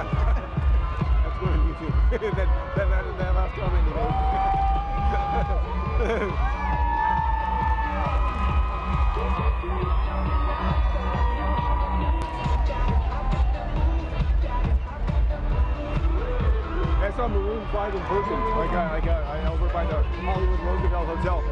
That's good on YouTube. that last comment you made. I saw Maroon 5 in person, over by the Hollywood Roosevelt Hotel.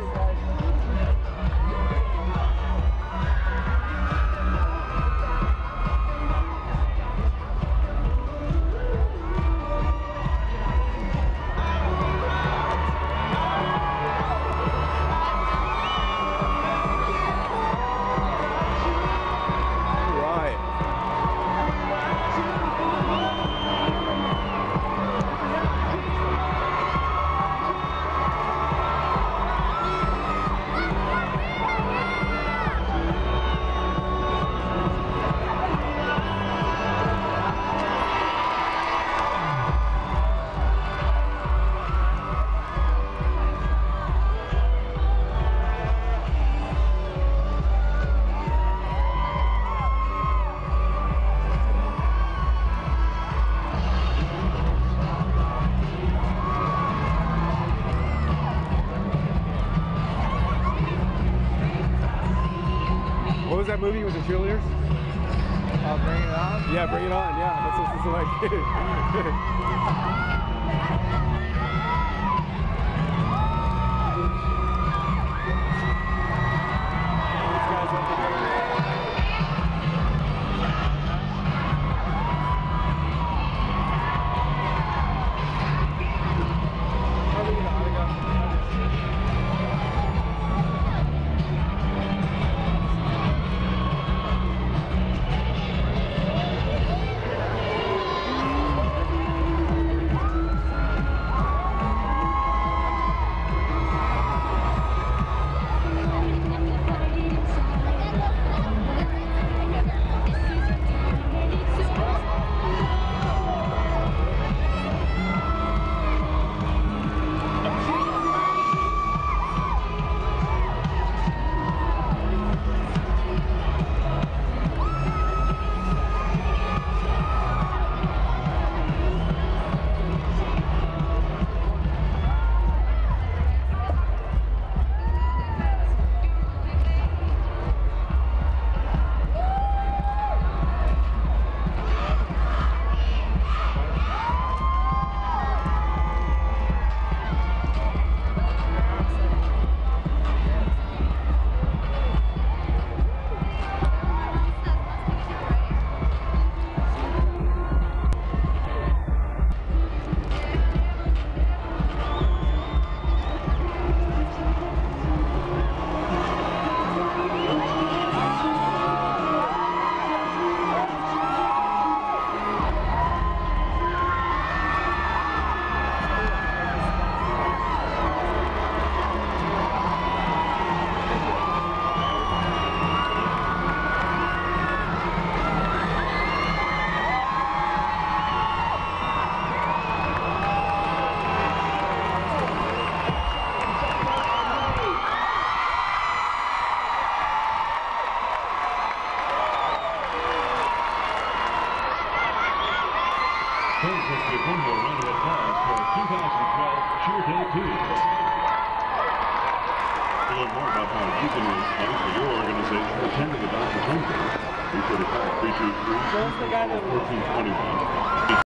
What was that movie with the cheerleaders? Bring It On? Yeah, Bring It On. Yeah, that's what this is like. Please let's give one more round of applause for 2012 Cheer Day 2. To learn more about how you can raise funds for your organization attending the Dr. Home Day, be sure to call 323-1421.